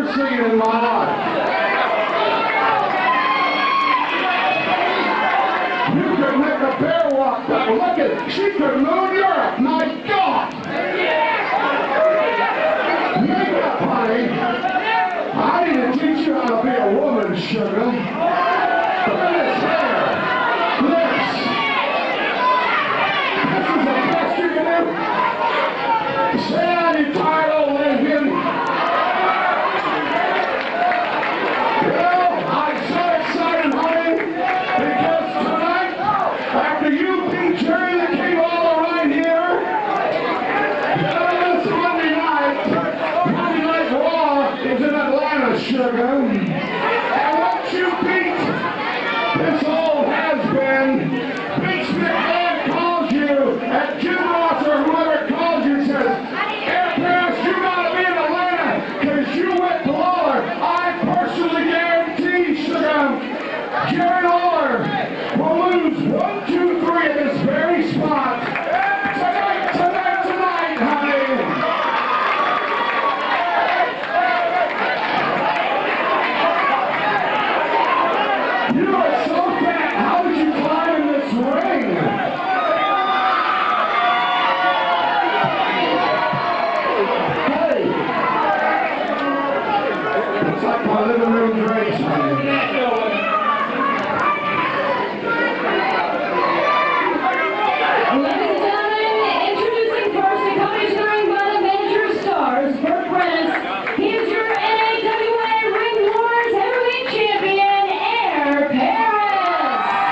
ever seen in my life. You could make a bear walk, but look at it. She could move Europe. My God! Makeup, honey. I need to teach you how to be a woman, sugar. Look at this hair. This. This is the best you can do. Say that, you tired old lesbian. Well, I'm so excited, honey, because tonight, after you beat Jerry the King all right here, this Monday Night Raw is in Atlanta, sugar. And once you beat this old has-been, Vince McMahon calls you, and Jim Ross or whoever calls you says, Air Paris, you gotta be in Atlanta, because you went to Lawler. I personally guarantee, sugar, Jerry Lawler will lose 1, 2, 3 in this very spot. Tonight, honey. You are so fat. How did you climb in this ring? Hey. It's like my living room drapes, honey. Ladies and gentlemen, introducing first and coming to the ring by the major stars, Burt Prentice. He is your NAWA Ring Wars Heavyweight Champion, Air Paris.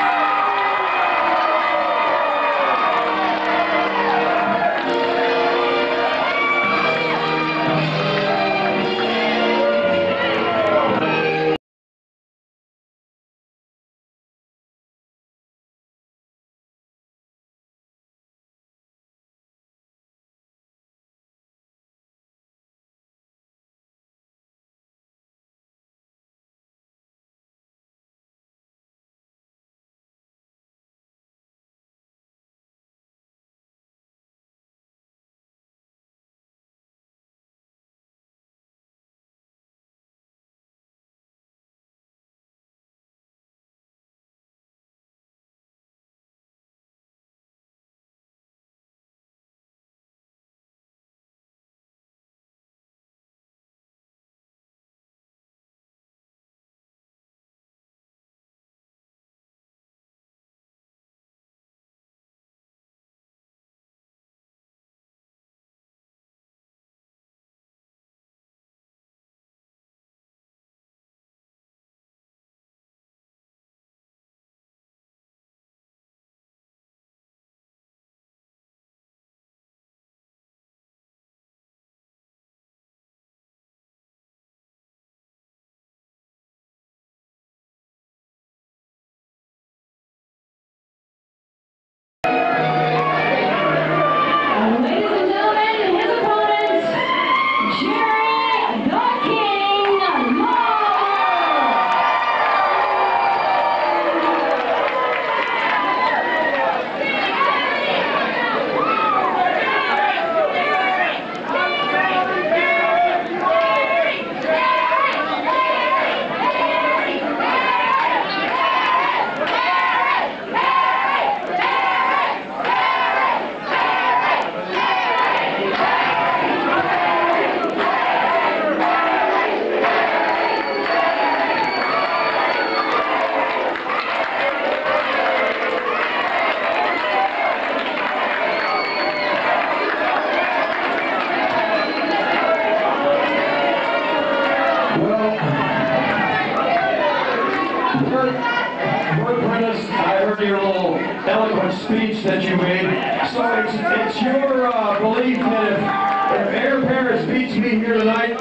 Your little eloquent speech that you made. So it's your belief that if Air Paris beats me here tonight,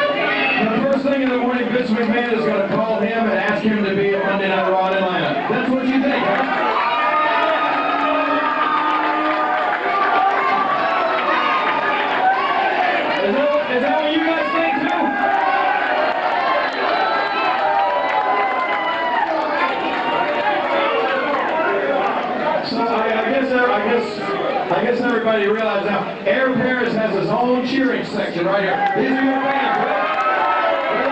the first thing in the morning Vince McMahon is going to call him and ask him to be at Monday Night Raw in Atlanta. That's what you think, huh? Is that what you guys think too? I guess everybody realizes now, Air Paris has his own cheering section right here. These are your fans, right?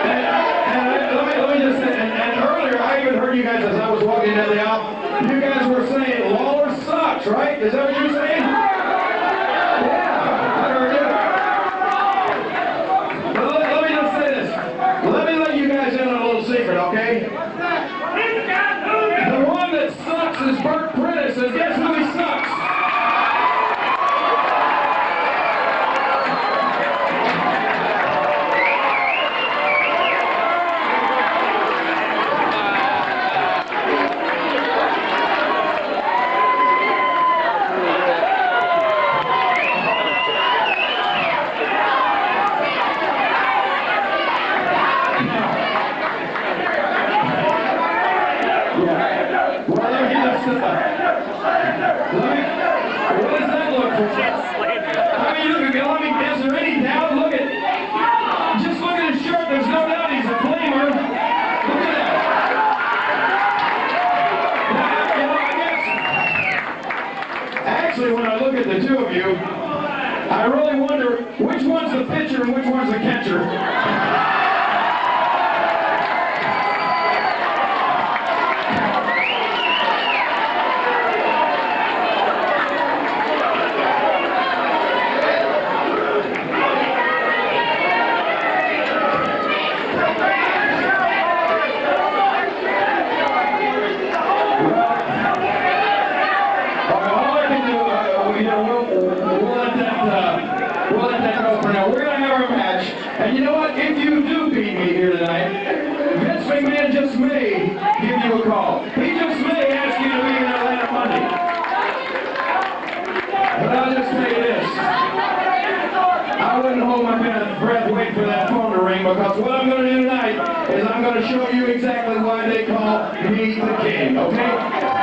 Let me just say, and earlier I even heard you guys as I was walking down the aisle, you guys were saying Lawler sucks, right? Is that what you're saying? Yeah, I heard it. But let me just say this. Let me let you guys in on a little secret, okay? The one that sucks is Bert Prentice, and guess who he sucks? Actually, when I look at the two of you, I really wonder which one's the pitcher and which one's the catcher. And you know what? If you do beat me here tonight, Vince McMahon just may give you a call. He just may ask you to be in Atlanta Monday. But I'll just say this. I wouldn't hold my breath waiting for that phone to ring, because what I'm going to do tonight is I'm going to show you exactly why they call me the king, okay?